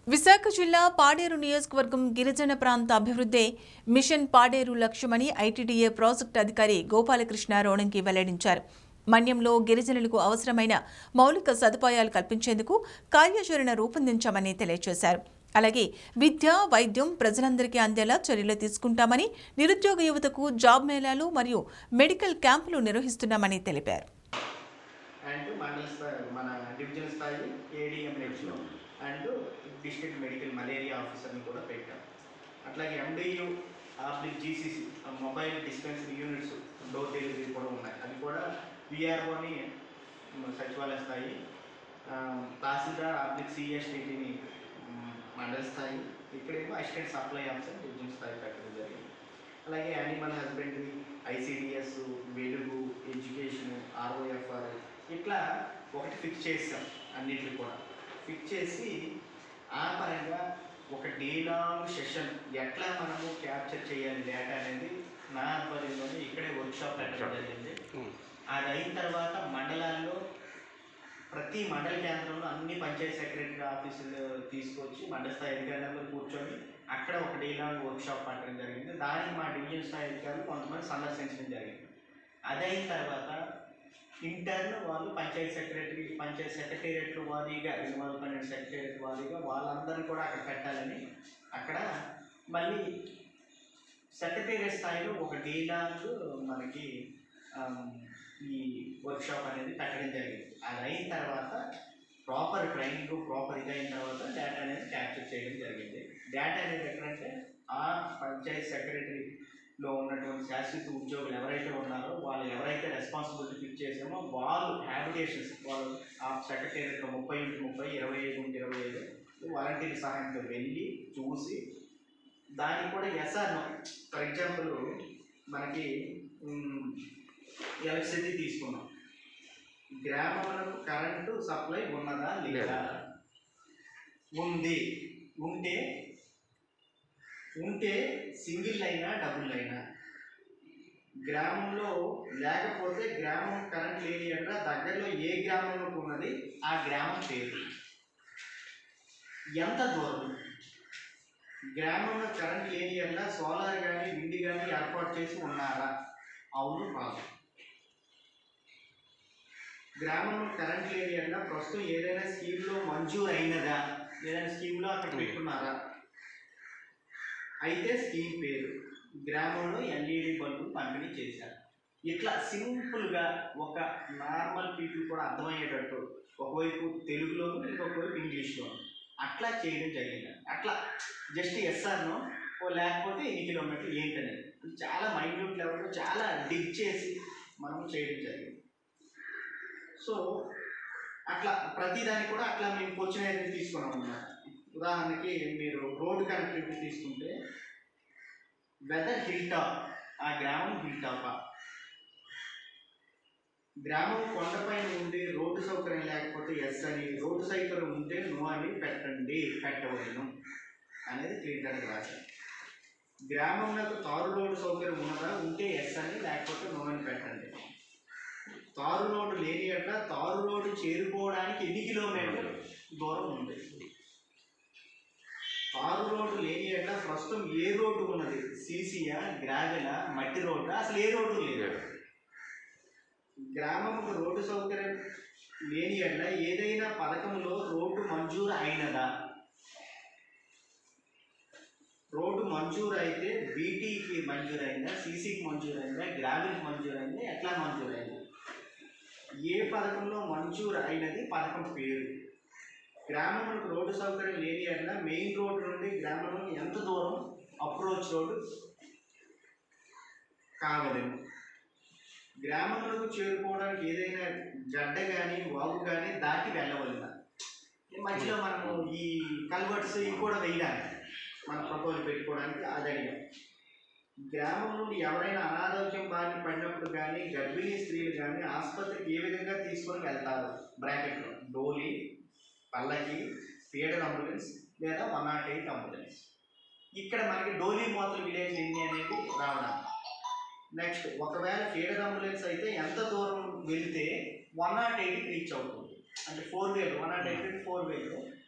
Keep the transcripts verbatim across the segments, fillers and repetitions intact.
విశాఖ జిల్లా పాడేరు నియోజకవర్గం గిరిజన ప్రాంత అభివృద్ధి మిషన్ పాడేరు లక్ష్యమని ఐటీడీఏ ప్రాజెక్టు అధికారి గోపాలకృష్ణ రోణంకి వెల్లడించారు. మన్యంలో గిరిజనులకు అవసరమైన మౌలిక సదుపాయాలు కల్పించేందుకు కార్యాచరణ రూపొందించామని తెలియజేశారు. అలాగే విద్య, వైద్యం ప్రజలందరికీ అందేలా చర్యలు తీసుకుంటామని, నిరుద్యోగ యువతకు జాబ్ మేళాలు మరియు మెడికల్ క్యాంపులు నిర్వహిస్తున్నామని తెలిపారు. అండ్ డిస్ట్రిక్ట్ మెడికల్ మలేరియా ఆఫీసర్ని కూడా పెట్టాం. అట్లాగే MDU oblique GCC mobile dispensary units door delivery కూడా ఉన్నాయి. అది కూడా విఆర్ఓని సచివాలయ స్థాయి, తహసీల్దార్ ఆబ్లిక్ సిఎస్టీని మండల స్థాయి, ఇక్కడేమో అసిస్టెంట్ సప్లై ఆఫీసర్ డివిజన్ స్థాయి పెట్టడం జరిగింది. అలాగే animal husbandry, ICDS, Velugu, education, ROFR ఇట్లా ఒకటి ఫిక్స్ చేసాం. అన్నింటికి కూడా ఫిక్స్ చేసి ఆ పరంగా ఒక డే లాంగ్ సెషన్ ఎట్లా మనము క్యాప్చర్ చేయాలి డేటా అనేది నా ఆధ్వర్యంలోనే ఇక్కడే వర్క్షాప్ పెట్టడం జరిగింది. అది అయిన తర్వాత మండలాల్లో ప్రతి మండల కేంద్రంలో అన్ని పంచాయతీ సెక్రటరీ ఆఫీసులు తీసుకొచ్చి మండల స్థాయి అధికారులందరూ కూర్చొని అక్కడ ఒక డే లాంగ్ వర్క్షాప్ పెట్టడం జరిగింది. దానికి మా డివిజన్ స్థాయి అధికారులు కొంతమంది సందర్శించడం జరిగింది. అది అయిన తర్వాత ఇంటర్న్ వాళ్ళు పంచాయతీ సెక్రటరీ పంచాయతీ సెక్రటేరియట్లు వారీగా రెండు వందల పన్నెండు సెక్రటేరియట్ వారీగా వాళ్ళందరినీ కూడా అక్కడ పెట్టాలని అక్కడ మళ్ళీ సెక్రటేరియట్ స్థాయిలో ఒక డే లాంగ్ మనకి ఈ వర్క్షాప్ అనేది పెట్టడం జరిగింది. అది అయిన తర్వాత ప్రాపర్ ట్రైనింగ్ ప్రాపర్ ఇది అయిన తర్వాత డేటా అనేది క్యాప్చర్ చేయడం జరిగింది. డేటా అనేది ఎక్కడంటే ఆ పంచాయతీ సెక్రటరీ లో ఉన్నటువంటి శాశ్వత ఉద్యోగులు ఎవరైతే ఉన్నారో వాళ్ళు ఎవరైతే రెస్పాన్సిబిలిటీ ఫిక్స్ చేసామో వాళ్ళు హ్యాబిటేషన్స్ వాళ్ళు ఆ సెక్రటేరియట్లో ముప్పై ఇంటి ముప్పై ఇరవై ఐదు ఇంటి ఇరవై ఐదు వాలంటీర్ సహాయంతో వెళ్ళి చూసి దానికి కూడా ఎస్ఆర్ ఫర్ ఎగ్జాంపుల్ మనకి ఎలక్ట్రిసిటీ తీసుకున్నాం, గ్రామంలో కరెంటు సప్లై ఉన్నదా లేదా, ఉంది ఉంటే ఉంటే సింగిల్ అయినా డబుల్ అయినా, గ్రామంలో లేకపోతే గ్రామం కరెంట్ లేని అంటే దగ్గరలో ఏ గ్రామంలో ఉన్నది ఆ గ్రామం పేరు, ఎంత దూరం, గ్రామంలో కరెంట్ లేని అంటే సోలార్ కానీ విండ్ కానీ ఏర్పాటు చేసి ఉన్నారా, అవును కాదు, గ్రామంలో కరెంట్ లేని అంటే ప్రస్తుతం ఏదైనా స్కీమ్లో మంజూరు అయినదా, ఏదైనా స్కీమ్లో అక్కడ పెట్టున్నారా, అయితే స్కీమ్ పేరు, గ్రామంలో ఎల్ఈడి బల్బులు పంపిణీ చేశారు. ఇట్లా సింపుల్గా ఒక నార్మల్ పీపుల్ కూడా అర్థమయ్యేటట్టు ఒకవైపు తెలుగులోను ఇంకొకవైపు ఇంగ్లీష్లోను అట్లా చేయడం జరిగింది. అట్లా జస్ట్ ఎస్ఆర్నో ఓ లేకపోతే ఎన్ని కిలోమీటర్లు ఏంటనేది చాలా మైన్యూట్ లెవెల్లో చాలా డిగ్ చేసి మనం చేయడం జరిగింది. సో అట్లా ప్రతిదాన్ని కూడా అట్లా మేము క్వశ్చన్ అనేది తీసుకున్నాం అన్నమాట. ఉదాహరణకి మీరు రోడ్డు కనెక్టివిటీ తీసుకుంటే వెదర్ హిల్ టాప్, ఆ గ్రామం హిల్ టాపా, గ్రామం కొండపైన ఉండి రోడ్డు సౌకర్యం లేకపోతే ఎస్ అని, రోడ్డు సౌకర్యం ఉంటే నో అని పెట్టండి, పెట్టవలను అనేది క్లియర్గా రాశారు. గ్రామంలో తారు రోడ్డు సౌకర్యం ఉన్నదా, ఉంటే ఎస్ అని లేకపోతే నో అని పెట్టండి. తారు రోడ్డు లేని అట్లా తారు రోడ్డు చేరుకోవడానికి ఎన్ని కిలోమీటర్లు దూరం ఉంది, తారు రోడ్డు లేని అట్లా ప్రస్తుతం ఏ రోడ్డు ఉన్నది, సీసీయా, గ్రావెలా, మట్టి రోడ్డు, అసలు ఏ రోడ్డు లేదు. గ్రామంలో రోడ్డు సౌకర్యం లేని అట్లా ఏదైనా పథకంలో రోడ్డు మంజూరు అయినదా, రోడ్డు మంజూరు అయితే బీటీకి మంజూరు అయిందా, సీసీకి మంజూరు అయిందా, గ్రావెల్కి మంజూరు అయిందా, ఎట్లా మంజూరు అయింది, ఏ పథకంలో మంజూరు అయినది పథకం పేరు. గ్రామంలో రోడ్డు సౌకర్యం లేని అట్లా మెయిన్ రోడ్డు నుండి గ్రామంలో ఎంత దూరం అప్రోచ్ రోడ్డు కావలేము, గ్రామంలోకి చేరుకోవడానికి ఏదైనా గడ్డ కానీ వాగు కానీ దాటి వెళ్ళవలన, మధ్యలో మనము ఈ కల్వర్ట్స్ ఇవి కూడా వేయడానికి మన ప్రపోజల్ పెట్టుకోవడానికి అది అడిగాం. గ్రామం నుండి ఎవరైనా అనారోగ్యం బారిన పడినప్పుడు కానీ గర్భిణీ స్త్రీలు కానీ ఆసుపత్రికి ఏ విధంగా తీసుకొని వెళ్తారు, బ్రాకెట్లో డోలీ, పల్లకి, ఫీడర్ అంబులెన్స్ లేదా వన్ నాట్ ఎయిట్ అంబులెన్స్. ఇక్కడ మనకి డోలీ మోతల విలేజ్ ఎన్ని అనేది రావడం. నెక్స్ట్ ఒకవేళ ఫీడర్ అంబులెన్స్ అయితే ఎంత దూరం వెళితే వన్ నాట్ ఎయిట్కి రీచ్ అవుతుంది, అంటే ఫోర్ వేలు వన్ నాట్ ఎయిట్ ఫోర్ వేలు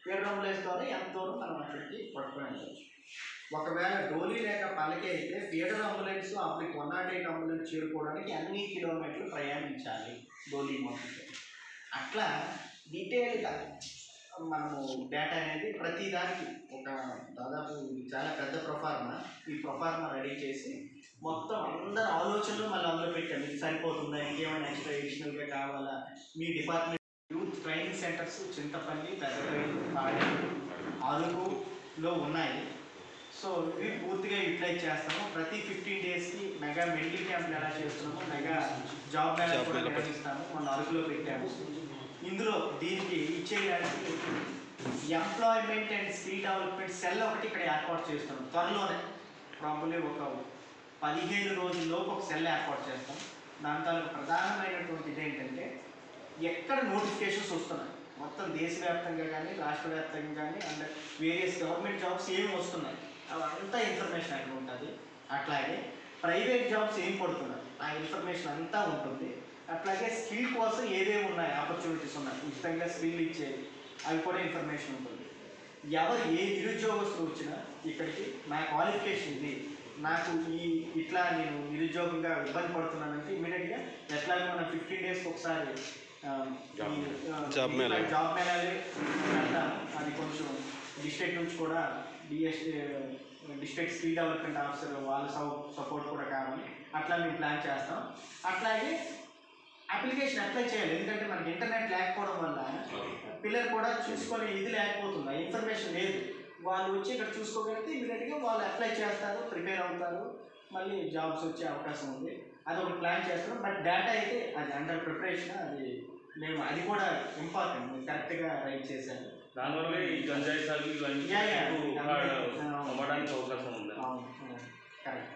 ఫీడర్ అంబులెన్స్ ద్వారా ఎంత దూరం మనం అక్కడికి పట్టుకొని వెళ్ళవచ్చు. ఒకవేళ డోలీ లేక పల్లకి అయితే ఫీడర్ అంబులెన్స్ అప్పటికి వన్ నాట్ ఎయిట్ అంబులెన్స్ చేరుకోవడానికి అన్ని కిలోమీటర్లు ప్రయాణించాలి డోలీ మొత్తం. అట్లా డీటెయిల్గా మనము డేటా అనేది ప్రతి దానికి ఒక దాదాపు చాలా పెద్ద ప్రొఫార్మా, ఈ ప్రొఫార్మా రెడీ చేసి మొత్తం అందరి ఆలోచనలు మళ్ళీ అందులో పెట్టాము. ఇది సరిపోతుందా, ఇంకేమైనా ఎక్స్ట్రా ఎడిషనల్గా కావాలా, మీ department youth training centres Chintapalli, Peddapalli, Paderu, అరకులో ఉన్నాయి. సో ఇవి పూర్తిగా యూటిలైజ్ చేస్తాము. ప్రతి ఫిఫ్టీన్ డేస్కి మెగా మెడికల్ క్యాంపులు ఎలా చేస్తున్నాము, మెగా జాబ్ మేళా కూడా నిర్వహిస్తాము. మన అరకులో పెట్టాము. ఇందులో దీనికి ఇచ్చేయడానికి employment and skill development cell ఒకటి ఇక్కడ ఏర్పాటు చేస్తున్నాం. త్వరలోనే ప్రాబ్లీ ఒక పదిహేను రోజుల్లోపు ఒక సెల్ ఏర్పాటు చేస్తాం. దాని తాలూకు ప్రధానమైనటువంటి ఇదేంటంటే ఎక్కడ నోటిఫికేషన్స్ వస్తున్నాయి మొత్తం దేశవ్యాప్తంగా కానీ రాష్ట్ర వ్యాప్తంగా కానీ అండ్ వేరియస్ గవర్నమెంట్ జాబ్స్ ఏమి వస్తున్నాయి అవంతా ఇన్ఫర్మేషన్ అక్కడ ఉంటుంది. అట్లాగే ప్రైవేట్ జాబ్స్ ఏం పడుతున్నాయి ఆ ఇన్ఫర్మేషన్ అంతా ఉంటుంది. అట్లాగే స్కిల్ కోసం ఏవేవి ఉన్నాయి, ఆపర్చునిటీస్ ఉన్నాయి, ఉచితంగా స్కిల్ ఇచ్చేవి, అవి కూడా ఇన్ఫర్మేషన్ ఉంటుంది. ఎవరు ఏ నిరుద్యోగస్తులు వచ్చినా ఇక్కడికి నా క్వాలిఫికేషన్ ఇది, నాకు ఈ ఇట్లా నేను నిరుద్యోగంగా ఇబ్బంది పడుతున్నానంటే ఇమీడియట్గా ఎట్లాగే మనం ఫిఫ్టీన్ డేస్కి ఒకసారి జాబ్ మేళా జాబ్ మేళాలే పెడతాము. అది కొంచెం డిస్ట్రిక్ట్ నుంచి కూడా DS district skill development officer వాళ్ళ సపోర్ట్ కూడా కావాలి. అట్లా మేము ప్లాన్ చేస్తాం. అట్లాగే అప్లికేషన్ అప్లై చేయాలి. ఎందుకంటే మనకి ఇంటర్నెట్ లేకపోవడం వల్ల పిల్లలు కూడా చూసుకొని ఇది లేకపోతుంది, ఇన్ఫర్మేషన్ లేదు. వాళ్ళు వచ్చి ఇక్కడ చూసుకోగలిగితే ఇమీడియట్గా వాళ్ళు అప్లై చేస్తారు, ప్రిపేర్ అవుతారు, మళ్ళీ జాబ్స్ వచ్చే అవకాశం ఉంది. అది ఒకటి ప్లాన్ చేస్తున్నాం. బట్ డేటా అయితే అది అండర్ ప్రిపరేషన్, అది మేము అది కూడా ఇంపార్టెంట్ మీరు కరెక్ట్గా రైట్ చేశారు. దానివల్ల ఈ గంజాయి సాగు ఇవన్నీ అవ్వడానికి అవకాశం ఉంది. కరెక్ట్.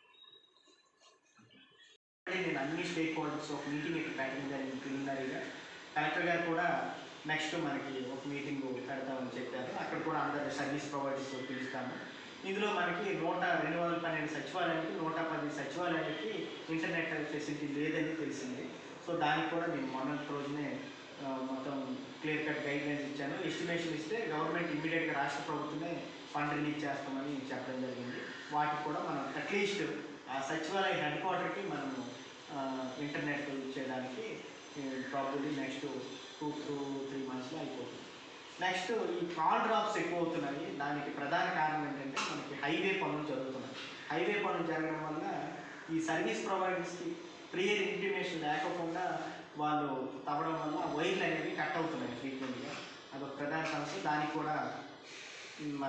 నేను అన్ని స్టేక్ హోల్డర్స్ ఒక మీటింగ్ ఇక్కడ పెట్టడం జరిగింది ప్రిలిమినరీగా. కలెక్టర్ గారు కూడా నెక్స్ట్ మనకి ఒక మీటింగ్ పెడతామని చెప్పారు. అక్కడ కూడా అందరు సర్వీస్ ప్రొవైడర్స్ పిలుస్తాము. ఇందులో మనకి నూట రెండు వందల పన్నెండు సచివాలయానికి నూట పది సచివాలయానికి ఇంటర్నెట్ ఫెసిలిటీ లేదని తెలిసింది. సో దానికి కూడా నేను మొన్నటి రోజునే మొత్తం క్లియర్ కట్ గైడ్ లైన్స్ ఇచ్చాను. ఎస్టిమేషన్ ఇస్తే గవర్నమెంట్ ఇమ్మీడియట్గా రాష్ట్ర ప్రభుత్వమే ఫండ్ రిలీజ్ చేస్తామని చెప్పడం జరిగింది. వాటికి కూడా మనం అట్లీస్ట్ ఆ సచివాలయ హెడ్ క్వార్టర్కి మనము ఇంటర్నెట్ ఇచ్చేదానికి probably next two two three మంత్స్లో అయిపోతుంది. నెక్స్ట్ ఈ కాల్ డ్రాప్స్ ఎక్కువ అవుతున్నాయి. దానికి ప్రధాన కారణం ఏంటంటే మనకి హైవే పనులు జరుగుతున్నాయి. హైవే పనులు జరగడం వల్ల ఈ సర్వీస్ ప్రొవైడర్స్కి ప్రియర్ ఇంటిమేషన్ లేకుండా వాళ్ళు తవ్వడం వల్ల వైర్లు అనేవి కట్ అవుతున్నాయి ఫ్రీక్వెంట్గా. అదొక ప్రధాన సమస్య. దానికి కూడా మన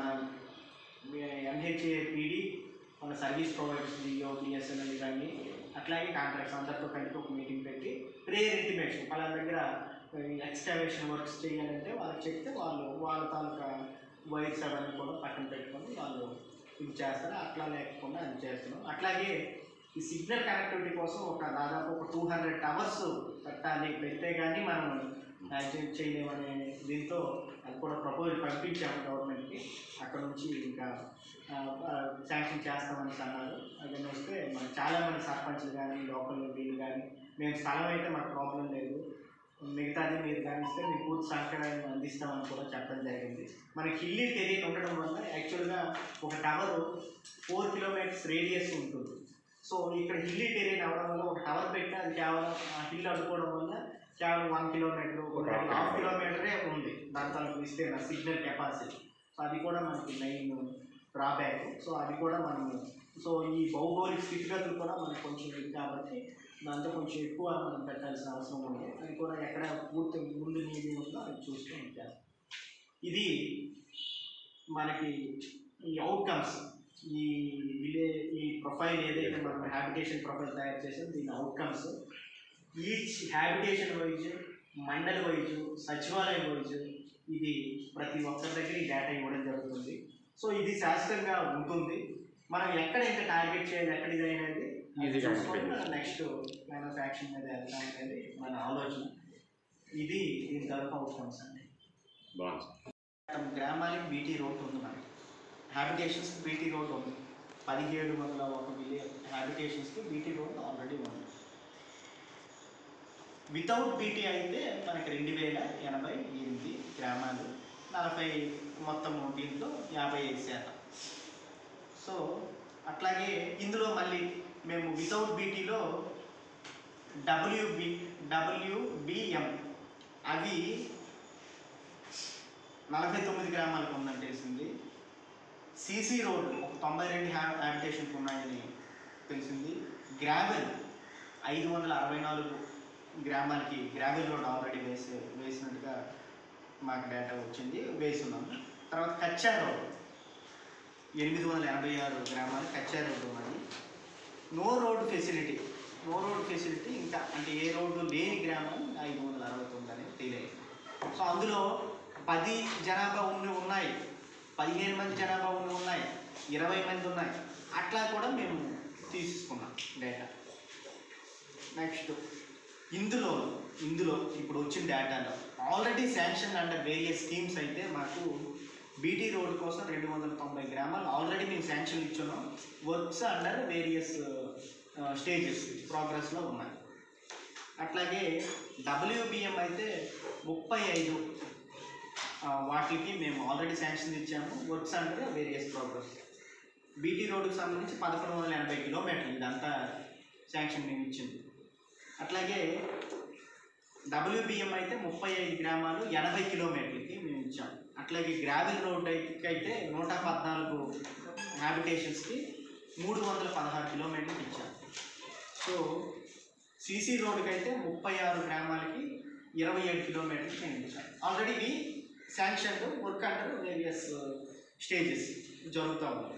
ఎంహెచ్ఏ పీడీ మన సర్వీస్ ప్రొవైడర్స్ జియో బిఎస్ఎన్ఎల్ ఇవన్నీ అట్లాగే కాంట్రాక్ట్స్ అందరితో కలిపి ఒక మీటింగ్ పెట్టి ప్రియర్ ఇంటిమేషన్ వాళ్ళ దగ్గర ఎక్స్కవేషన్ వర్క్స్ చేయాలంటే వాళ్ళకి చెప్తే వాళ్ళు వాళ్ళ తాలూకా వైర్స్ అవన్నీ కూడా పక్కన పెట్టుకొని వాళ్ళు ఇది చేస్తారు. అట్లా లేకుండా అది చేస్తున్నాం. అట్లాగే ఈ సిగ్నల్ కనెక్టివిటీ కోసం ఒక దాదాపు ఒక టూ హండ్రెడ్ టవర్స్ పెట్టాలి, పెడితే కానీ మనం యాక్టివేట్ చేయలేమనే దీంతో అది కూడా ప్రపోజల్ పంపించాము గవర్నమెంట్కి. అక్కడ నుంచి ఇంకా శాంక్షన్ చేస్తామని అన్నారు. అదన్నీ వస్తే మనకు చాలామంది సర్పంచ్లు కానీ లోకల్ వీళ్ళు కానీ మేము స్థలం అయితే మాకు ప్రాబ్లం లేదు, మిగతాది మీరు కానీ ఇస్తే మీకు పూర్తి సహకారాన్ని అందిస్తామని కూడా చెప్పడం జరిగింది. మనకి హిల్లీ టెరియన్ ఉండడం వల్ల యాక్చువల్గా ఒక టవర్ ఫోర్ కిలోమీటర్స్ రేడియస్ ఉంటుంది. సో ఇక్కడ హిల్లీ టెరియన్ అవ్వడం వల్ల ఒక టవర్ పెట్టినా అది కేవలం హిల్ అడ్డుకోవడం వల్ల కేవలం వన్ కిలోమీటర్ హాఫ్ కిలోమీటరే ఉంది దాని తనకు ఇస్తే నా సిగ్నల్ కెపాసిటీ. సో అది కూడా మనకి మెయిన్ డ్రాబ్యాక్. సో అది కూడా మనము సో ఈ భౌగోళిక స్థితిగతులు కూడా మనకు కొంచెం ఇది కాబట్టి దాంతో కొంచెం ఎక్కువ మనం పెట్టాల్సిన అవసరం ఉంది. అది కూడా ఎక్కడ పూర్తి ముందు నీది ఉందో అది చూస్తూ ఉంటారు. ఇది మనకి ఈ అవుట్కమ్స్ ఈ విలేజ్ ఈ ప్రొఫైల్ ఏదైతే మనం హ్యాబిటేషన్ ప్రొఫైల్ తయారు చేసాం దీని outcomes each habitation wise mandal wise సచివాలయం వైజ్ ఇది ప్రతి ఒక్కరి దగ్గర ఈ డేటా ఇవ్వడం జరుగుతుంది. సో ఇది శాశ్వతంగా ఉంటుంది. మనం ఎక్కడ ఇంకా టార్గెట్ చేయాలి ఎక్కడ ఇది అనేది చూసుకొని మనం నెక్స్ట్ ప్లాన్ ఆఫ్ యాక్షన్ మీద వెళ్తాం అనేది మన ఆలోచన. ఇది దీని తరఫు అవుట్కమ్స్ అండి. గ్రామానికి బీటీ రోడ్ ఉంది, మనకి హ్యాబిటేషన్స్కి బీటీ రోడ్ ఉంది. పదిహేడు వందల ఒక విలేజ్ హ్యాబిటేషన్స్కి బీటీ రోడ్ ఆల్రెడీ ఉంది. వితౌట్ బీటీ అయితే మనకి రెండు వేల ఎనభై ఎనిమిది గ్రామాలు. నలభై మొత్తం దీంట్లో యాభై ఐదు శాతం. సో అట్లాగే ఇందులో మళ్ళీ మేము వితౌట్ బీటీలో డబ్ల్యూబి డబ్ల్యూబిఎం అవి నలభై తొమ్మిది గ్రామాలకు ఉందని తెలిసింది. సీసీ రోడ్ ఒక తొంభై రెండు హ్యా హ్యాబిటేషన్కి ఉన్నాయని తెలిసింది. గ్రావెల్ ఐదు వందల అరవై నాలుగు గ్రామాలకి గ్రావెల్ రోడ్ ఆల్రెడీ వేసి వేసినట్టుగా మాకు డేటా వచ్చింది, వేస్తున్నాము. తర్వాత కచ్చా రోడ్ ఎనిమిది వందల ఎనభై ఆరు గ్రామాలు కచ్చా రోడ్డు ఉన్నది. No road facility no road facility ఇంకా అంటే ఏ రోడ్డు లేని గ్రామం ఐదు వందల అరవై తొమ్మిది అనేది తెలియదు. సో అందులో పది జనాభా ఉండి ఉన్నాయి, పదిహేను మంది జనాభా ఉండి ఉన్నాయి, ఇరవై మంది ఉన్నాయి, అట్లా కూడా మేము తీసుకున్నాం డేటా. నెక్స్ట్ ఇందులో ఇందులో ఇప్పుడు వచ్చిన డేటాలో already sanction under various schemes అయితే మాకు బీటీ రోడ్ కోసం రెండు వందల తొంభై గ్రామాలు ఆల్రెడీ మేము శాంక్షన్ ఇచ్చున్నాం. వర్క్స్ అండర్ వేరియస్ స్టేజెస్ ప్రోగ్రెస్లో ఉన్నాయి. అట్లాగే డబ్ల్యూబిఎం అయితే ముప్పై ఐదు వాటికి మేము ఆల్రెడీ శాంక్షన్ ఇచ్చాము, works under various progress. BT రోడ్డుకి సంబంధించి పదకొండు వందల ఎనభై కిలోమీటర్లు ఇదంతా శాంక్షన్ మేము ఇచ్చింది. అట్లాగే డబ్ల్యూబిఎం అయితే ముప్పై ఐదు గ్రామాలు ఎనభై కిలోమీటర్లకి మేము ఇచ్చాం. అట్లాగే గ్రావెల్ రోడ్ అయితే నూట పద్నాలుగు హ్యాబిటేషన్స్కి మూడు వందల పదహారు కిలోమీటర్లకి ఇచ్చాం. సో సీసీ రోడ్కి అయితే ముప్పై ఆరు గ్రామాలకి ఇరవై ఏడు కిలోమీటర్లకి మేము ఇచ్చాం. ఆల్రెడీ ఇవి sanction work under various stages జరుగుతూ ఉన్నాయి.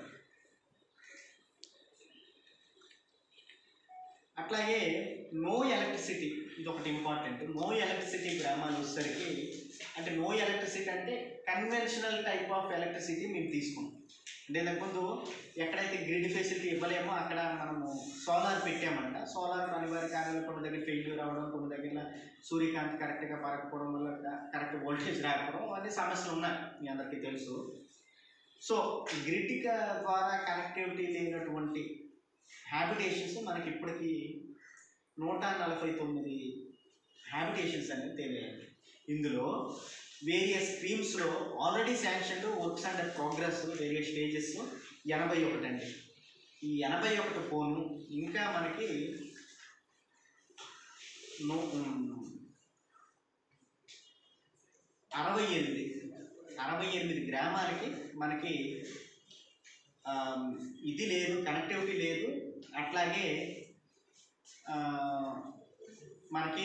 అట్లాగే నో ఎలక్ట్రిసిటీ ఇది ఒకటి ఇంపార్టెంట్. నో ఎలక్ట్రిసిటీ గ్రామాలు వచ్చేసరికి అంటే నో ఎలక్ట్రిసిటీ అంటే కన్వెన్షనల్ టైప్ ఆఫ్ ఎలక్ట్రిసిటీ మేము తీసుకున్నాం. అంటే ఇంతకుముందు ఎక్కడైతే గ్రిడ్ ఫెసిలిటీ ఇవ్వలేమో అక్కడ మనము సోలార్ పెట్టామంట. సోలార్ అనివార్య కారణాలు కొన్ని దగ్గర ఫెయిల్యూర్ అవ్వడం, కొన్ని దగ్గర సూర్యకాంతి కరెక్ట్గా పరకపోవడం వల్ల కరెక్ట్ వోల్టేజ్ రాకపోవడం అన్ని సమస్యలు ఉన్నాయి, మీ అందరికీ తెలుసు. సో గ్రిడ్ ద్వారా కనెక్టివిటీ లేనటువంటి హ్యాబిటేషన్స్ మనకి ఇప్పటికీ నూట నలభై తొమ్మిది హ్యాబిటేషన్స్ అనేది తెలియాలి. ఇందులో వేరియస్ స్ట్రీమ్స్లో already sanction works under progress various stages ఎనభై ఒకటి అండి. ఈ ఎనభై ఒకటి పోను ఇంకా మనకి అరవై ఎనిమిది అరవై ఎనిమిది గ్రామాలకి మనకి ఇది లేదు, కనెక్టివిటీ లేదు. అట్లాగే మనకి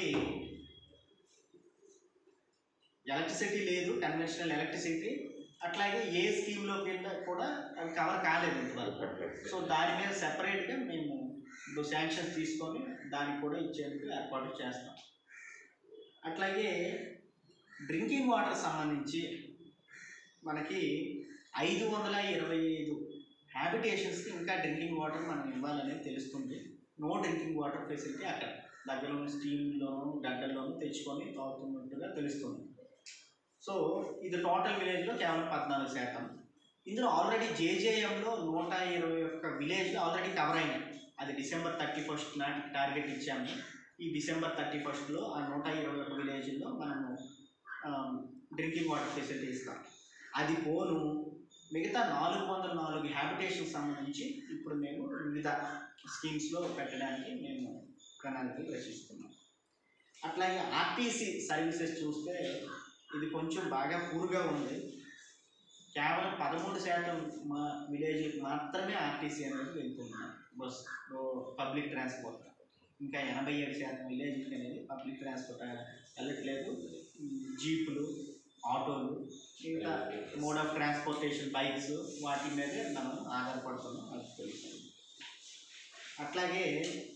ఎలక్ట్రిసిటీ లేదు, కన్వెన్షనల్ ఎలక్ట్రిసిటీ. అట్లాగే ఏ స్కీమ్లో కింద కూడా అవి కవర్ కాలేదు ఇంతవరకు. సో దాని మీద సెపరేట్గా మేము ఇప్పుడు శాంక్షన్స్ తీసుకొని దానికి కూడా ఇచ్చేందుకు ఏర్పాటు చేస్తాం. అట్లాగే డ్రింకింగ్ వాటర్ సంబంధించి మనకి ఐదు వందల ఇరవై ఐదు హ్యాబిటేషన్స్కి ఇంకా డ్రింకింగ్ వాటర్ మనం ఇవ్వాలనేది తెలుస్తుంది. నో డ్రింకింగ్ వాటర్ ఫెసిలిటీ అక్కడ దగ్గరలోని స్టీమ్లోనూ గడ్డల్లోనూ తెచ్చుకొని తాగుతున్నట్టుగా తెలుస్తుంది. సో ఇది టోటల్ విలేజ్లో కేవలం పద్నాలుగు శాతం. ఇందులో ఆల్రెడీ జేజేఎంలో నూట ఇరవై ఒక్క విలేజ్లు ఆల్రెడీ కవర్ అయినాయి. అది డిసెంబర్ థర్టీ ఫస్ట్ నాటికి టార్గెట్ ఇచ్చాము. ఈ డిసెంబర్ థర్టీ ఫస్ట్లో ఆ నూట ఇరవై ఒక్క విలేజ్లో మనము డ్రింకింగ్ వాటర్ ఫెసిలిటీ ఇస్తాం. అది పోను మిగతా నాలుగు వందల నాలుగు హ్యాబిటేషన్ సంబంధించి ఇప్పుడు మేము వివిధ స్కీమ్స్లో పెట్టడానికి మేము ప్రణాళికలు రచిస్తున్నాం. అట్లాగే ఆర్టీసీ సర్వీసెస్ చూస్తే ఇది కొంచెం బాగా పూర్గా ఉంది. కేవలం పదమూడు శాతం మా విలేజ్కి మాత్రమే ఆర్టీసీ అనేది వెళ్తున్నాం, బస్ పబ్లిక్ ట్రాన్స్పోర్ట్. ఇంకా ఎనభై ఏడు శాతం విలేజ్కి అనేది పబ్లిక్ ట్రాన్స్పోర్ట్ వెళ్ళట్లేదు. జీపులు, ఆటోలు, ఇంకా మోడ్ ఆఫ్ ట్రాన్స్పోర్టేషన్ బైక్స్ వాటి మీదే మనం ఆధారపడుతున్నాం, అది తెలుస్తుంది. అట్లాగే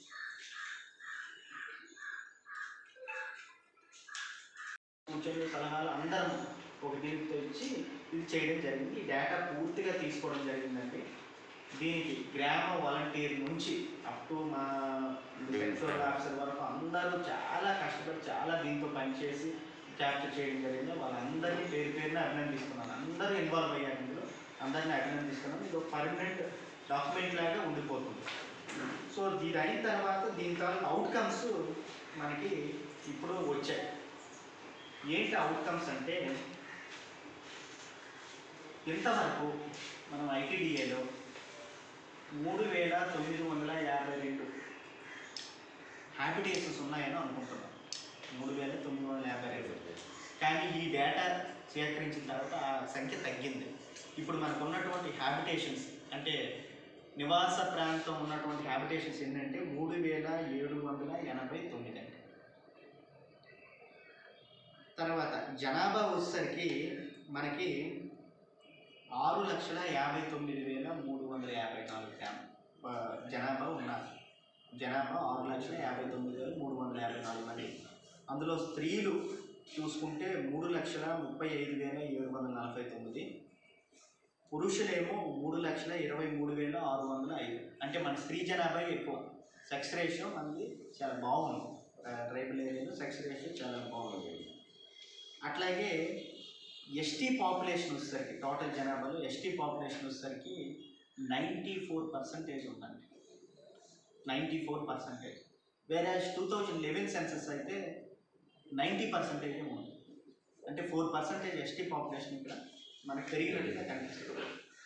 సూచనలు సలహాలు అందరం ఒక దీనితో ఇచ్చి ఇది చేయడం జరిగింది. ఈ డేటా పూర్తిగా తీసుకోవడం జరిగిందండి. దీనికి గ్రామ వాలంటీర్ నుంచి అప్ టు మా సెక్టోరల్ ఆఫీసర్ వరకు అందరూ చాలా కష్టపడి చాలా దీంతో పనిచేసి క్యాప్చర్ చేయడం జరిగింది. వాళ్ళందరినీ పేరు పేరున అభినందిస్తున్నాను. అందరూ ఇన్వాల్వ్ అయ్యారు ఇందులో, అందరినీ అభినందిస్తున్నాను. ఇది ఒక పర్మనెంట్ డాక్యుమెంట్ లాగా ఉండిపోతుంది. సో దీని అయిన తర్వాత దీని తర్వాత అవుట్కమ్స్ మనకి ఇప్పుడు వచ్చాయి. ఏంటి అవుట్కమ్స్ అంటే ఇంతవరకు మనం ఐటీడీఏలో మూడు వేల తొమ్మిది వందల యాభై రెండు హ్యాబిటేషన్స్ ఉన్నాయని అనుకుంటున్నాం. మూడు వేల తొమ్మిది వందల యాభై రెండు కానీ ఈ డేటా సేకరించిన తర్వాత ఆ సంఖ్య తగ్గింది. ఇప్పుడు మనకు ఉన్నటువంటి హ్యాబిటేషన్స్ అంటే నివాస ప్రాంతం ఉన్నటువంటి హ్యాబిటేషన్స్ ఏంటంటే మూడు వేల ఏడు వందల ఎనభై తొమ్మిది అండి. తర్వాత జనాభా వచ్చేసరికి మనకి ఆరు లక్షల యాభై తొమ్మిది వేల మూడు వందల యాభై నాలుగు గ్రామ జనాభా ఉన్నారు. జనాభా ఆరు లక్షల యాభై తొమ్మిది వేల మూడు వందల యాభై నాలుగు మంది. అందులో స్త్రీలు చూసుకుంటే మూడు లక్షల ముప్పై ఐదు వేల ఏడు వందల నలభై తొమ్మిది, పురుషులేమో మూడు లక్షల ఇరవై మూడు వేల ఆరు వందల ఐదు. అంటే మన స్త్రీ జనాభా ఎక్కువ. సెక్స్ రేషియో మనది చాలా బాగుంది. ట్రైబల్ ఏరియాలో సెక్స్ రేషియో చాలా బాగుంది. అట్లాగే ఎస్టీ పాపులేషన్ వచ్చేసరికి టోటల్ జనాభాలో ఎస్టీ పాపులేషన్ వచ్చేసరికి నైంటీ ఫోర్ పర్సెంటేజ్ ఉందండి. నైంటీ ఫోర్ పర్సెంటేజ్ వేరే టూ థౌజండ్ లెవెన్ సెన్సస్ అయితే నైంటీ పర్సెంటేజే ఉంది. అంటే ఫోర్ పర్సెంటేజ్ ఎస్టీ పాపులేషన్ ఇక్కడ మనకు పెరిగినట్టుగా కనిపిస్తుంది.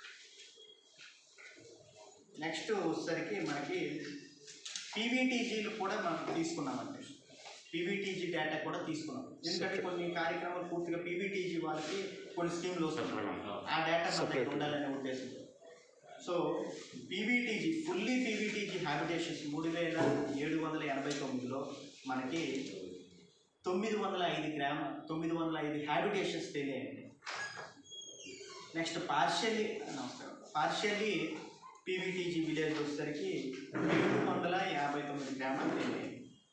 నెక్స్ట్ వచ్చేసరికి మనకి పీవీటీజీలు కూడా మనం తీసుకున్నామండి. పీవీటీజీ డేటా కూడా తీసుకున్నాం. ఎందుకంటే కొన్ని కార్యక్రమాలు పూర్తిగా పీవీటీజీ వాళ్ళకి కొన్ని స్కీమ్లు వస్తున్నాయి. ఆ డేటా మనకి ఉండాలనే ఉద్దేశంతో so PVTG fully PVTG habitations మూడు వేల ఏడు వందల ఎనభై తొమ్మిదిలో మనకి తొమ్మిది వందల ఐదు గ్రామ తొమ్మిది వందల ఐదు హ్యాబిటేషన్స్ తెలియండి. నెక్స్ట్ పార్షియల్లీ నమస్కారం పార్షియల్లీ పీవీటీజీ విలేజ్ వచ్చేసరికి ఏడు వందల యాభై తొమ్మిది గ్రామాలు తెలియండి.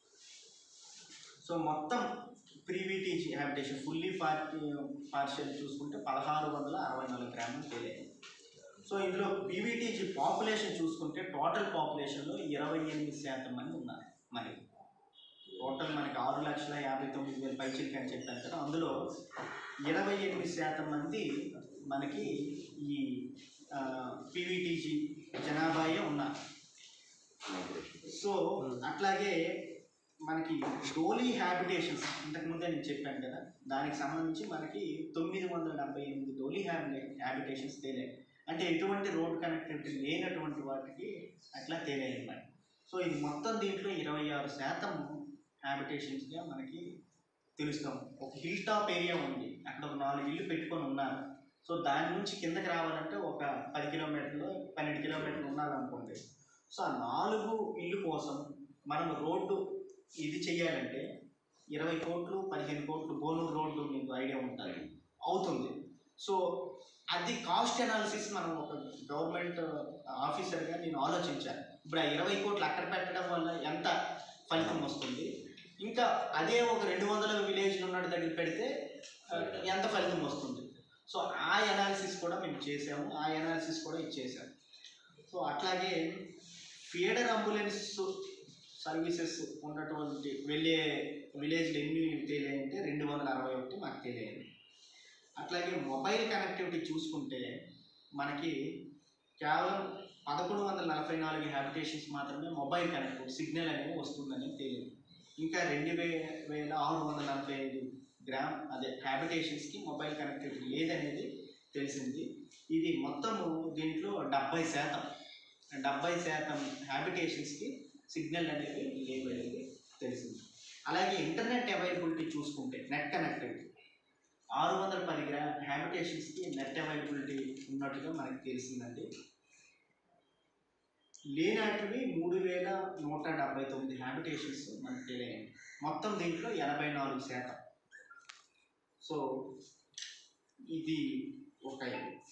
సో మొత్తం PVTG habitation fully party partial చూసుకుంటే పదహారు వందల అరవై నాలుగు గ్రామాలు తెలియండి. సో ఇందులో పీవీటీజీ పాపులేషన్ చూసుకుంటే టోటల్ పాపులేషన్లో ఇరవై ఎనిమిది శాతం మంది ఉన్నారు. మరి టోటల్ మనకి ఆరు లక్షల యాభై తొమ్మిది వేల పైచిలకి అని చెప్పాను కదా, అందులో ఇరవై ఎనిమిది శాతం మంది మనకి ఈ పీవీటీజీ జనాభాయే ఉన్నారు. సో అట్లాగే మనకి డోలీ హ్యాబిటేషన్స్ ఇంతకుముందే నేను చెప్పాను కదా, దానికి సంబంధించి మనకి తొమ్మిది వందల డెబ్బై ఎనిమిది డోలీ హ్యాబి హ్యాబిటేషన్స్ తేలాయి. అంటే ఎటువంటి రోడ్ కనెక్టివిటీ లేనటువంటి వాటికి అట్లా తేలాయి అన్నమాట. సో ఇది మొత్తం దీంట్లో ఇరవై ఆరు శాతం హ్యాబిటేషన్స్గా మనకి తెలుస్తాం. ఒక హిల్ టాప్ ఏరియా ఉంది, అక్కడ ఒక నాలుగు ఇల్లు పెట్టుకొని ఉన్నారు. సో దాని నుంచి కిందకి రావాలంటే ఒక పది కిలోమీటర్లు పన్నెండు కిలోమీటర్లు ఉన్నారనుకోండి. సో ఆ నాలుగు ఇల్లు కోసం మనం రోడ్డు ఇది చెయ్యాలంటే ఇరవై కోట్లు పదిహేను కోట్లు బోనూరు రోడ్డు మీకు ఐడియా ఉంటుంది అవుతుంది. సో అది కాస్ట్ అనాలిసిస్ మనం ఒక గవర్నమెంట్ ఆఫీసర్గా నేను ఆలోచించాను. ఇప్పుడు ఆ ఇరవై కోట్లు అక్కడ పెట్టడం వల్ల ఎంత ఫలితం వస్తుంది, ఇంకా అదే ఒక రెండు వందల విలేజ్లు ఉన్న దగ్గర పెడితే ఎంత ఫలితం వస్తుంది. సో ఆ అనాలిసిస్ కూడా మేము చేసాము, ఆ అనాలిసిస్ కూడా ఇచ్చేసాము. సో అట్లాగే ఫీడర్ అంబులెన్స్ సర్వీసెస్ ఉన్నటువంటి వెళ్ళే విలేజ్లు ఎన్ని తెలియంటే రెండు వందల అరవై ఒకటి మాకు తెలియదు. అట్లాగే మొబైల్ కనెక్టివిటీ చూసుకుంటే మనకి కేవలం పదకొండు వందల నలభై నాలుగు హ్యాబిటేషన్స్ మాత్రమే మొబైల్ కనెక్టివిటీ సిగ్నల్ అనేది వస్తుందని తెలియదు. ఇంకా రెండు వే వేల ఆరు వందల నలభై ఐదు గ్రామ్ అదే హ్యాబిటేషన్స్కి మొబైల్ కనెక్టివిటీ లేదనేది తెలిసింది. ఇది మొత్తము దీంట్లో డెబ్బై శాతం డెబ్బై శాతం హ్యాబిటేషన్స్కి సిగ్నల్ అనేది లేవనేది తెలిసింది. అలాగే ఇంటర్నెట్ అవైలబిలిటీ చూసుకుంటే నెట్ కనెక్టివిటీ ఆరు వందల పది గ్రా హ్యాబిటేషన్స్కి నెట్ అవైలబిలిటీ ఉన్నట్టుగా మనకి తెలిసిందండి. లేనటివి మూడు వేల నూట డెబ్బై తొమ్మిది హ్యాబిటేషన్స్ మనకి తెలియాయి. మొత్తం దీంట్లో ఎనభై నాలుగు శాతం. సో ఇది ఒక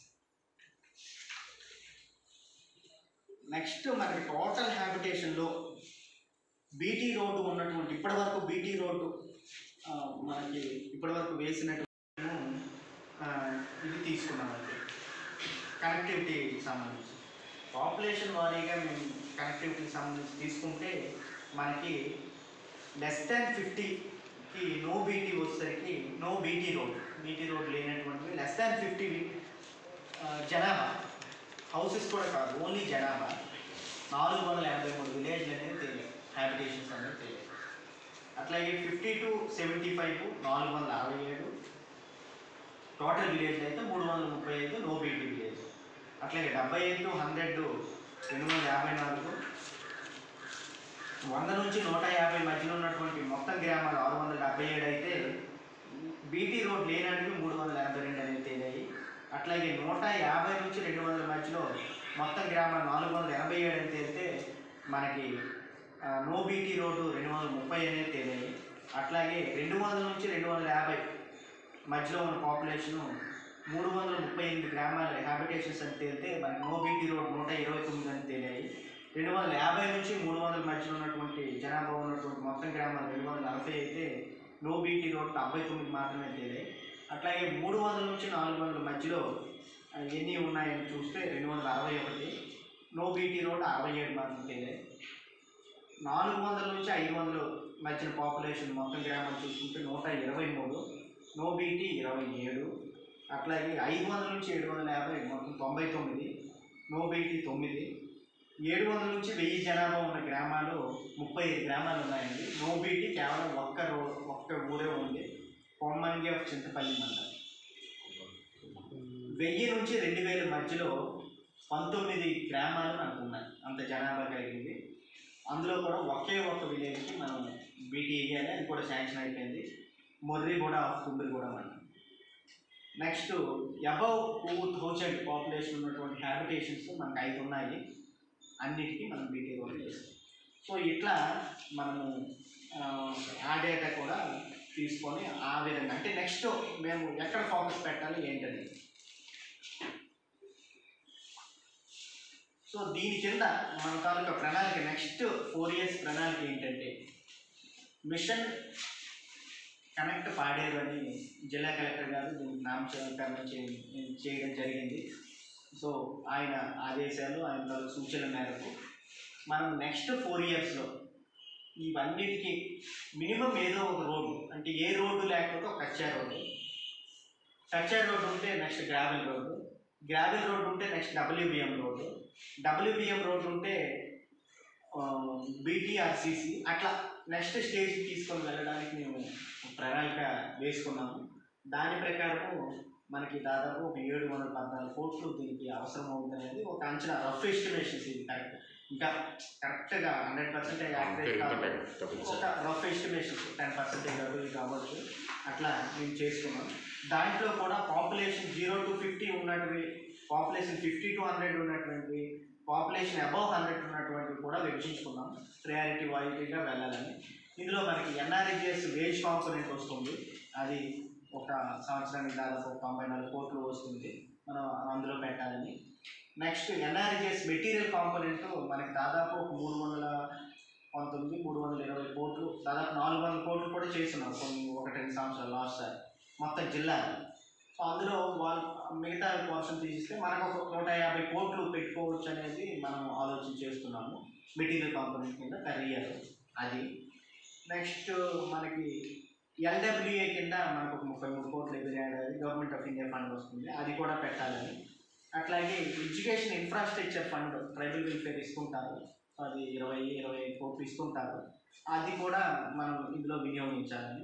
నెక్స్ట్ మనకి టోటల్ హ్యాబిటేషన్లో బీటీ రోడ్డు ఉన్నటువంటి ఇప్పటివరకు బీటీ రోడ్డు మనకి ఇప్పటివరకు వేసినటువంటి ఇది తీసుకున్నామండి. కనెక్టివిటీకి సంబంధించి పాపులేషన్ వారీగా మేము కనెక్టివిటీకి సంబంధించి తీసుకుంటే మనకి లెస్ దాన్ ఫిఫ్టీకి నో బీటీ వచ్చేసరికి no BT road BT road లేనటువంటివి లెస్ దాన్ ఫిఫ్టీ జనాభా హౌసెస్ కూడా కాదు ఓన్లీ జనాభా నాలుగు వందల యాభై మూడు విలేజ్లు అనేది తెలియదు హ్యాబిటేషన్స్ అనేది తెలియదు. అట్లాగే ఫిఫ్టీ టు సెవెంటీ ఫైవ్ నాలుగు వందల అరవై ఏడు టోటల్ విలేజ్ అయితే మూడు వందల ముప్పై ఐదు నో బీటీ విలేజ్. అట్లాగే డెబ్బై ఐదు హండ్రెడ్ రెండు వందల యాభై నాలుగు, వంద నుంచి నూట యాభై మధ్యలో ఉన్నటువంటి మొత్తం గ్రామాలు ఆరు వందల డెబ్బై ఏడు అయితే బీటీ రోడ్ లేనటివి మూడు వందల ఎనభై రెండు అనేది తేలాయి. అట్లాగే నూట యాభై నుంచి రెండు వందల మధ్యలో మొత్తం గ్రామాలు నాలుగు వందల ఎనభై ఏడు అని తేలితే మనకి నో బీటీ రోడ్డు రెండు వందల ముప్పై అనేది తేలాయి. అట్లాగే రెండు వందల నుంచి రెండు వందల యాభై మధ్యలో ఉన్న పాపులేషను మూడు వందల ముప్పై ఎనిమిది గ్రామాల హ్యాబిటేషన్స్ అని తేలితే మనకి నో బీటీ రోడ్ నూట ఇరవై తొమ్మిది అని తేలాయి. రెండు వందల యాభై నుంచి మూడు వందల మధ్యలో ఉన్నటువంటి జనాభా ఉన్నటువంటి మొత్తం గ్రామాలు రెండు వందల నలభై అయితే నో బీటీ రోడ్ డెబ్బై తొమ్మిది మాత్రమే తేలాయి. అట్లాగే మూడు వందల నుంచి నాలుగు వందల మధ్యలో ఎన్ని ఉన్నాయని చూస్తే రెండు వందల అరవై ఒకటి, నో బీటీ రోడ్ అరవై ఏడు మాత్రం తేలాయి. నాలుగు వందల నుంచి ఐదు వందలు మధ్యన పాపులేషన్ మొత్తం గ్రామాలు చూసుకుంటే నూట ఇరవై మూడు, నో బీటీ ఇరవై ఏడు. అట్లాగే ఐదు వందల నుంచి ఏడు వందల యాభై మొత్తం తొంభై తొమ్మిది, నో బీటీ తొమ్మిది. ఏడు వందల నుంచి వెయ్యి జనాభా ఉన్న గ్రామాలు ముప్పై ఐదు గ్రామాలు ఉన్నాయండి. నో బీటీ కేవలం ఒక్క రో ఒక్క ఊరే ఉంది, కొమ్మంగి ఆఫ్ చింతపల్లి మండలం. వెయ్యి నుంచి రెండు వేల మధ్యలో పంతొమ్మిది గ్రామాలు మనకు ఉన్నాయి, అంత జనాభా కలిగింది. అందులో కూడా ఒకే ఒక్క విలేజ్కి మనం బీటీ ఏరియాలో అది కూడా శాంక్షన్ అయిపోయింది, మొర్రిగూడ ఆఫ్ తుంబిరిగూడ మండలం. Next above two thousand population ఉన్నటువంటి హ్యాబిటేషన్స్ మనకు ఐదు ఉన్నాయి, అన్నిటికీ మనం బీటీ రోడ్ చేస్తాం. సో ఇట్లా మనము ఆ డేటా కూడా తీసుకొని ఆ విధంగా అంటే నెక్స్ట్ మేము ఎక్కడ ఫోకస్ పెట్టాలి ఏంటది. సో దీని కింద మన తాలూకా ప్రణాళిక నెక్స్ట్ ఫోర్ ఇయర్స్ ప్రణాళిక ఏంటంటే మిషన్ కనెక్ట్ పాడేరు అని జిల్లా కలెక్టర్ గారు దీనికి నామకరణం చేయడం జరిగింది. సో ఆయన ఆదేశాలు ఆయన సూచనల మేరకు మనం నెక్స్ట్ ఫోర్ ఇయర్స్లో ఇవన్నిటికీ మినిమం ఏదో ఒక రోడ్డు, అంటే ఏ రోడ్డు లేకపోతే ఒక కచ్చా రోడ్డు, కచ్చా రోడ్డు ఉంటే next gravel road, gravel road ఉంటే next WBM road, WBM road ఉంటే బీటీఆర్సీసీ, అట్లా నెక్స్ట్ స్టేజ్ తీసుకొని వెళ్ళడానికి మేము ప్రణాళిక వేసుకున్నాము. దాని ప్రకారము మనకి దాదాపు ఒక ఏడు వందల పద్నాలుగు కోట్లు దీనికి అవసరం అవుతుందనేది ఒక అంచనా, రఫ్ ఎస్టిమేషన్స్. ఇది కరెక్ట్, ఇంకా కరెక్ట్గా హండ్రెడ్ పర్సెంటేజ్ యాక్యురేట్ కావాలి, ఒక రఫ్ ఎస్టిమేషన్స్ టెన్ పర్సెంటేజ్ అటు ఇది కావచ్చు, అట్లా మేము చేసుకున్నాం. దాంట్లో కూడా పాపులేషన్ జీరో టు ఫిఫ్టీ ఉన్నటువంటి, పాపులేషన్ ఫిఫ్టీ టు హండ్రెడ్ ఉన్నటువంటి, పాపులేషన్ అబౌవ్ హండ్రెడ్ ఉన్నటువంటివి కూడా విభజించుకున్నాం ప్రయారిటీ వైజ్గా వెళ్ళాలని. ఇందులో మనకి ఎన్ఆర్ఈజిఎస్ వేజ్ కాంపోనెంట్ వస్తుంది, అది ఒక సంవత్సరానికి దాదాపు తొంభై నాలుగు కోట్లు వస్తుంది, మనం అందులో పెట్టాలని. నెక్స్ట్ ఎన్ఆర్ఈజిఎస్ మెటీరియల్ కాంపోనెంట్ మనకి దాదాపు ఒక మూడు వందల పంతొమ్మిది మూడు వందల ఇరవై కోట్లు, దాదాపు నాలుగు వందల కోట్లు కూడా చేస్తున్నాం కొన్ని ఒక రెండు సంవత్సరాలు లాస్ట్ సార్ మొత్తం జిల్లా. సో అందులో వాళ్ళు మిగతా పోర్షన్ తీసిస్తే మనకు ఒక నూట యాభై కోట్లు పెట్టుకోవచ్చు అనేది మనం ఆలోచన చేస్తున్నాము మెటీరియల్ కాంపోనెంట్ కింద పర్ ఇయర్. అది నెక్స్ట్ మనకి ఎల్డబ్ల్యూఏ కింద మనకు ఒక ముప్పై మూడు కోట్లు ఎదురు ఏడాది గవర్నమెంట్ ఆఫ్ ఇండియా ఫండ్ వస్తుంది, అది కూడా పెట్టాలని. అట్లాగే education infrastructure fund tribal welfare ఇస్తుంటారు, అది ఇరవై ఇరవై ఐదు కోట్లు ఇస్తుంటారు, అది కూడా మనం ఇందులో వినియోగించాలని.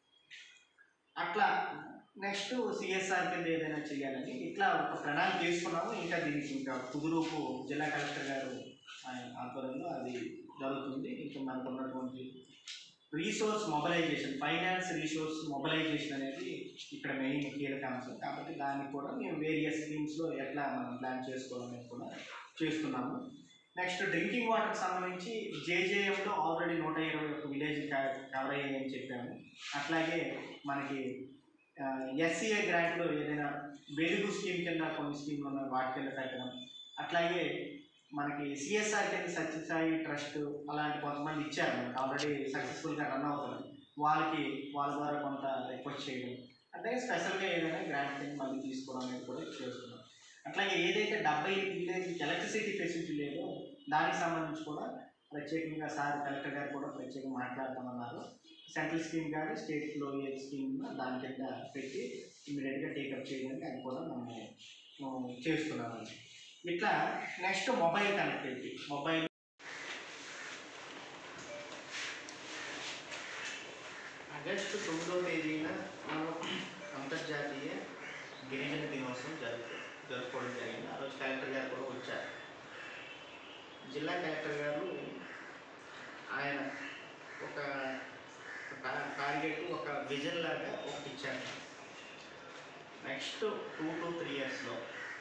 అట్లా నెక్స్ట్ సిఎస్ఆర్ కింద ఏదైనా చేయాలని ఇట్లా ఒక ప్రణాళిక చేసుకున్నాము. ఇంకా దీనికి ఇంకా కుదురుపు జిల్లా కలెక్టర్ గారు ఆధ్వర్యంలో అది జరుగుతుంది. ఇంకా మనకు ఉన్నటువంటి resource mobilisation, finance resource mobilisation అనేది ఇక్కడ మెయిన్ కీలక అంశం. కాబట్టి దానికి కూడా మేము వేరియస్ స్కీమ్స్లో ఎట్లా మనం ప్లాన్ చేసుకోవాలనేది కూడా చేస్తున్నాము. నెక్స్ట్ డ్రింకింగ్ వాటర్కి సంబంధించి జేజేఎంలో ఆల్రెడీ నూట ఇరవై ఒక్క విలేజ్ కవర్ అయ్యాయని చెప్పాము. అట్లాగే మనకి ఎస్సీఏ గ్రాంట్లో ఏదైనా వెలుగు స్కీమ్ కింద కొన్ని స్కీమ్లు ఉన్నాయి, వాటి కింద పెట్టడం. అట్లాగే మనకి సిఎస్ఆర్ కింద సత్యసాయి ట్రస్ట్ అలాంటి కొంతమంది ఇచ్చారు మనకి, ఆల్రెడీ సక్సెస్ఫుల్గా రన్ అవుతున్నారు, వాళ్ళకి వాళ్ళ ద్వారా కొంత రిక్వెస్ట్ చేయడం, అంటే స్పెషల్గా ఏదైనా గ్రాంట్ కింద మళ్ళీ తీసుకోవడం అనేది కూడా చేస్తున్నాం. అట్లాగే ఏదైతే డెబ్బై విలేజ్ ఎలక్ట్రిసిటీ ఫెసిలిటీ లేదో దానికి సంబంధించి కూడా ప్రత్యేకంగా సార్ కలెక్టర్ గారు కూడా ప్రత్యేకంగా మాట్లాడతామన్నారు. సెంట్రల్ స్కీమ్ కానీ స్టేట్లో ఏ స్కీమ్ దాని కింద పెట్టి ఇమీడియట్గా టేకప్ చేయడానికి అది కూడా మనం చేస్తున్నాము. ఇట్లా next mobile connectivity. Mobile August తొమ్మిదవ తేదీన మనం అంతర్జాతీయ జరుపు జరుపుకోవడం జరిగింది. ఆ రోజు కలెక్టర్ గారు కూడా వచ్చారు. జిల్లా కలెక్టర్ గారు ఆయన ఒక టార్గెట్ ఒక విజన్ లాగా ఒకటి ఇచ్చారు. నెక్స్ట్ టూ టు త్రీ ఇయర్స్లో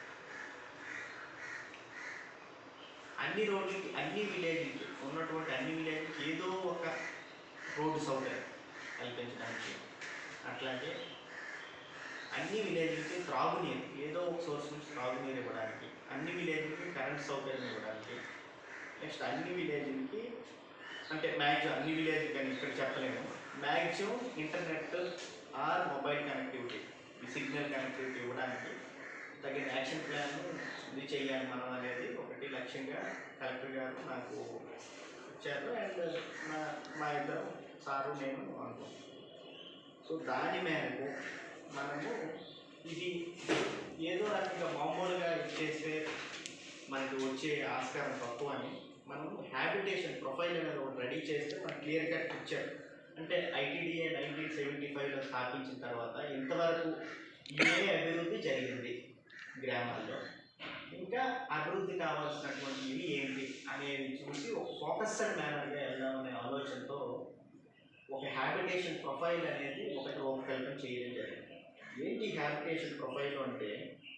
అన్ని రోడ్లకి అన్ని విలేజ్కి ఉన్నటువంటి అన్ని విలేజ్కి ఏదో ఒక రోడ్డు సౌకర్యం కల్పించడానికి, అట్లాగే అన్ని విలేజ్లకి త్రాగునీరు ఏదో ఒక సోర్స్ నుంచి త్రాగునీరు ఇవ్వడానికి, అన్ని విలేజ్లకి కరెంట్ సౌకర్యం ఇవ్వడానికి, నెక్స్ట్ అన్ని విలేజ్లకి అంటే మ్యాక్సిమం అన్ని విలేజ్ కానీ ఇక్కడ చెప్పలేము, maximum internet or mobile connectivity signal connectivity ఇవ్వడానికి తగిన యాక్షన్ ప్లాన్ ఇది చేయాలి మనం అనేది ఒకటి లక్ష్యంగా కలెక్టర్ గారు నాకు ఇచ్చారు. అండ్ మా మా ఇద్దరు సారు నేను అనుకున్నాను. సో దాని మేరకు మనము ఇది ఏదో రకంగా మామూలుగా ఇచ్చేస్తే మనకి వచ్చే ఆస్కారం తక్కువ అని మనము హ్యాబిటేషన్ ప్రొఫైల్ అనేది ఒకటి రెడీ చేస్తే మనకు క్లియర్ కట్ ఇచ్చారు. అంటే ఐటీడీఏ నైన్టీన్ సెవెంటీ ఫైవ్లో స్థాపించిన తర్వాత ఇంతవరకు ఏ అభివృద్ధి జరిగింది గ్రామాల్లో, ఇంకా అభివృద్ధి కావాల్సినటువంటివి ఏంటి అనేది చూసి ఒక ఫోకస్డ్ మేనర్గా వెళ్దామనే ఆలోచనతో ఒక హ్యాబిటేషన్ ప్రొఫైల్ అనేది ఒకటి రూపకల్పన చేయడం జరిగింది. ఏంటి హ్యాబిటేషన్ ప్రొఫైల్ అంటే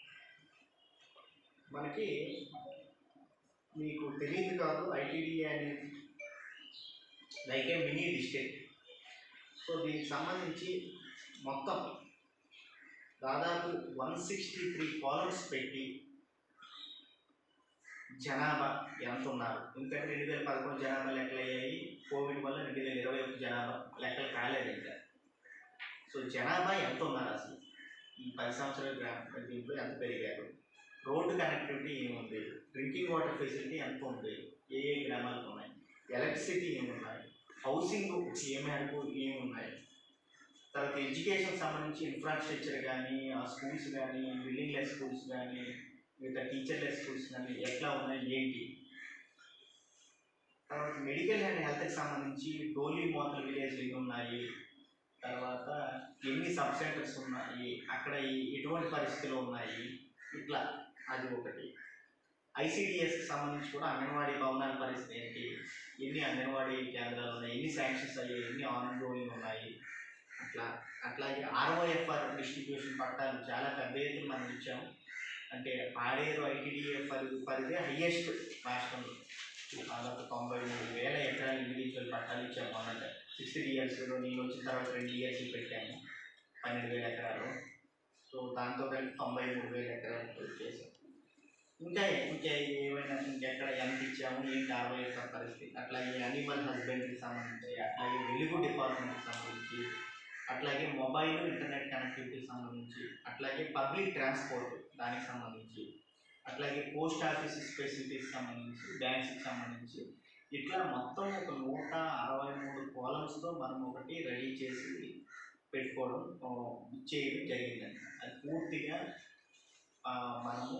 మనకి మీకు తెలియదు కాదు, ఐటీడీఏ అనేది like a mini district. So దీనికి సంబంధించి మొత్తం దాదాపు వన్ సిక్స్టీ త్రీ కాలమ్స్ పెట్టి జనాభా ఎంత ఉన్నారు, ఎందుకంటే రెండు వేల పదకొండు జనాభా లెక్కలు అయ్యాయి, కోవిడ్ వల్ల రెండు వేల ఇరవై ఒకటి జనాభా లెక్కలు కాలేదు ఇంకా. సో జనాభా ఎంత ఉన్నారు అసలు ఈ పది సంవత్సరాల గ్రామ దీంట్లో ఎంత పెరిగారు, రోడ్డు కనెక్టివిటీ ఏముంది, డ్రింకింగ్ వాటర్ ఫెసిలిటీ ఎంత ఉంది, ఏ ఏ గ్రామాలకు ఉన్నాయి, ఎలక్ట్రిసిటీ ఏమున్నాయి, హౌసింగ్ ఏ మేరకు ఏమున్నాయి, తర్వాత ఎడ్యుకేషన్ సంబంధించి ఇన్ఫ్రాస్ట్రక్చర్ కానీ ఆ స్కూల్స్ కానీ బిల్డింగ్ లెస్ స్కూల్స్ కానీ మిగతా టీచర్ లెస్ స్కూల్స్ కానీ ఎట్లా ఉన్నాయి ఏంటి, తర్వాత మెడికల్ అండ్ హెల్త్కి సంబంధించి డోలీ మోతల్ విలేజ్లు ఎన్ని ఉన్నాయి, తర్వాత ఎన్ని సబ్ సెంటర్స్ ఉన్నాయి, అక్కడ ఎటువంటి పరిస్థితులు ఉన్నాయి, ఇట్లా అది ఒకటి. ఐసీడిఎస్కి సంబంధించి కూడా అంగన్వాడీ భవనాల పరిస్థితి ఏంటి, ఎన్ని అంగన్వాడీ కేంద్రాలు ఉన్నాయి, ఎన్ని శాంక్షన్స్ అయ్యాయి, ఎన్ని ఆన్ గోయింగ్ ఉన్నాయి, అట్లా. అట్లాగే ఆర్ఓఎఫ్ఆర్ డిస్ట్రిబ్యూషన్ పట్టాలు చాలా పెద్ద ఎత్తున మనం ఇచ్చాము. అంటే పాడేరు ఐటీడీఏ పరి పరిధి హయ్యెస్ట్ రాష్ట్రంలో దాదాపు తొంభై మూడు వేల ఎకరాలు ఇండివిజువల్ పట్టాలు ఇచ్చాము. మొన్న సిక్స్త్ ఇయర్స్లో నేను వచ్చిన తర్వాత రెండు ఇయర్స్ పెట్టాము పన్నెండు వేల ఎకరాలు. సో దాంతో కలిపి తొంభై మూడు వేల ఎకరాలు చేసాం. ఇంకా ఇంకా ఏమైనా ఇంకెక్కడ ఎంత ఇచ్చాము ఏంటి ఆర్ఓఎఫ్ఆర్ పరిస్థితి, అట్లాగే అనిమల్ హస్బెండరీకి సంబంధించి, అట్లాగే వెలుగు డిపార్ట్మెంట్కి సంబంధించి, అట్లాగే మొబైల్ ఇంటర్నెట్ కనెక్టివిటీకి సంబంధించి, అట్లాగే పబ్లిక్ ట్రాన్స్పోర్ట్ దానికి సంబంధించి, అట్లాగే పోస్ట్ ఆఫీస్ ఫెసిలిటీకి సంబంధించి, బ్యాంక్స్కి సంబంధించి, ఇట్లా మొత్తం ఒక నూట అరవై మూడు కాలమ్స్తో మనం ఒకటి రెడీ చేసి పెట్టుకోవడం చేయడం జరిగిందండి. అది పూర్తిగా మనము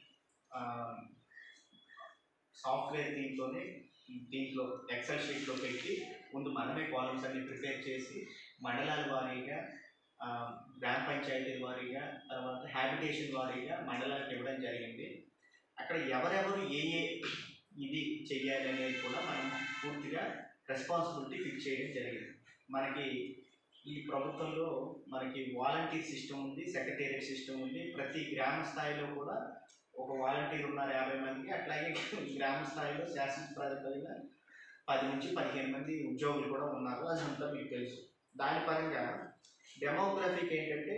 సాఫ్ట్వేర్ దీంట్లోనే దీంట్లో ఎక్సెల్ షీట్లో పెట్టి ముందు మనమే కాలమ్స్ అన్ని ప్రిపేర్ చేసి మండలాల వారీగా, గ్రామ పంచాయతీల వారీగా, తర్వాత హ్యాబిటేషన్ వారీగా మండలానికి ఇవ్వడం జరిగింది. అక్కడ ఎవరెవరు ఏ ఏ ఇది చెయ్యాలి అనేది కూడా మనం పూర్తిగా రెస్పాన్సిబిలిటీ ఫిక్స్ చేయడం జరిగింది. మనకి ఈ ప్రభుత్వంలో మనకి వాలంటీర్ సిస్టమ్ ఉంది, సెక్రటేరియట్ సిస్టమ్ ఉంది. ప్రతి గ్రామ స్థాయిలో కూడా ఒక వాలంటీర్ ఉన్నారు యాభై మందికి, అట్లాగే గ్రామ స్థాయిలో శాసన ప్రాతిపదికన పది నుంచి పదిహేను మంది ఉద్యోగులు కూడా ఉన్నారు. అదంతా మీకు తెలుసు. దాని పరంగా డెమోగ్రఫీకి ఏంటంటే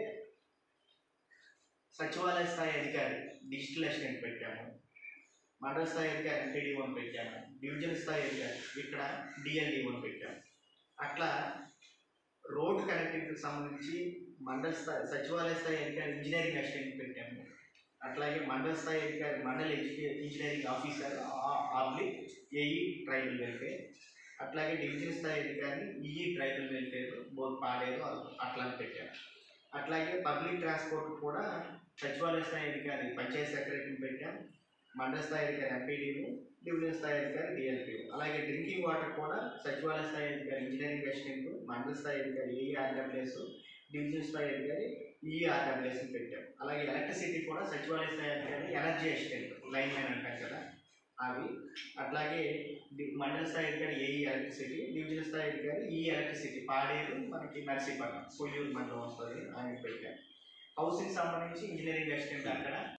సచివాలయ స్థాయి అధికారి డిజిటల్ అసిస్టెంట్ పెట్టాము, మండల స్థాయి అధికారి ఎంపీడీ వన్ పెట్టాము, డివిజన్ స్థాయి అధికారి ఇక్కడ డిఎల్డి వన్ పెట్టాము. అట్లా రోడ్డు కనెక్టివిటీకి సంబంధించి మండల స్థాయి సచివాలయ స్థాయి అధికారి ఇంజనీరింగ్ అసిస్టెంట్ పెట్టాము. అట్లాగే మండల స్థాయి అధికారి మండల ఇంజనీరింగ్ ఆఫీసర్ ఆబ్లి ఏఈ ట్రైబల్ వెల్ఫేర్, అట్లాగే డివిజన్ స్థాయి అధికారిని EE tribal welfare both Paderu అట్లా పెట్టాము. అట్లాగే పబ్లిక్ ట్రాన్స్పోర్ట్ కూడా సచివాలయ స్థాయి అధికారి పంచాయత్ సెక్రటరీని పెట్టాం, మండల స్థాయి అధికారి ఎంపీడీని, డివిజన్ స్థాయి అధికారి డిఎల్పీ. అలాగే డ్రింకింగ్ వాటర్ కూడా సచివాలయ స్థాయి అధికారి ఇంజనీరింగ్ అసిస్టెంట్, మండల స్థాయి అధికారి ఏఈ ఆర్డబ్ల్యూఎస్, డివిజన్ స్థాయి అధికారి ఈఆర్డబ్ల్యూఎస్ని పెట్టాం. అలాగే ఎలక్ట్రిసిటీ కూడా సచివాలయ స్థాయి అధికారి ఎనర్జీ అసిస్టెంట్ లైన్ మ్యాన్ అంటాం కదా అవి. అట్లాగే మండల స్థాయి అధికారి ఏఈ ఎలక్ట్రిసిటీ, డివిజన్ స్థాయి అధికారి ఈ ఎలక్ట్రిసిటీ పాడేరు మనకి నర్సీపట్నం కొయ్యూరు మండలం వస్తుంది ఆయన పెట్టాం. హౌసింగ్ సంబంధించి ఇంజనీరింగ్ అసిస్టెంట్ అక్కడ